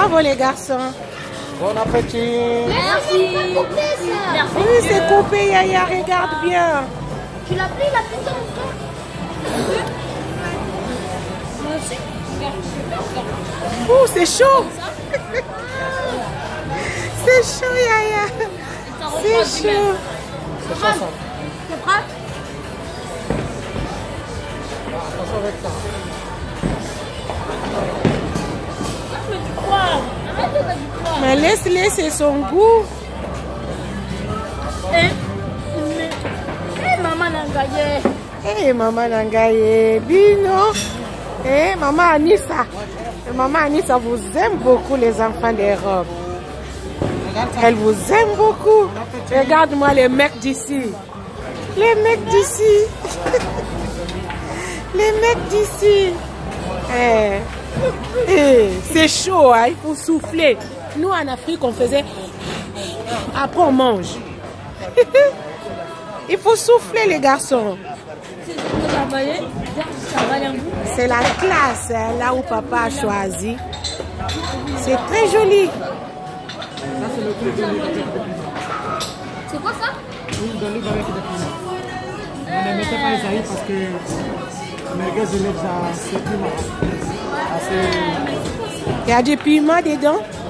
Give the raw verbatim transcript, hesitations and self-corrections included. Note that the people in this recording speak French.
Bravo les garçons. Bon appétit. Merci. Merci. Oui, c'est coupé, Yaya, regarde bien. Tu l'as pris la pizza Ouh, c'est chaud. C'est chaud, Yaya. C'est chaud. C'est chaud ça. Tu prends? Attention avec ça. Mais laisse laisser son goût. Eh, eh, maman Nangaye. Eh, maman Nangaye, Bino. Eh, maman Anissa. Maman Anissa vous aime beaucoup, les enfants d'Europe. Elle vous aime beaucoup. Regarde-moi les mecs d'ici. Les mecs d'ici. Les mecs d'ici. Eh, eh, c'est chaud, hein? Il faut souffler. Nous, en Afrique, on faisait... Après, on mange. Il faut souffler, les garçons. C'est la classe, hein, là où papa a choisi. C'est très joli. C'est quoi ça? Oui, dans l'île avec des piments. On ne mettait pas les aïeux parce que merguez de l'île, c'est piment. Il y a du piment dedans.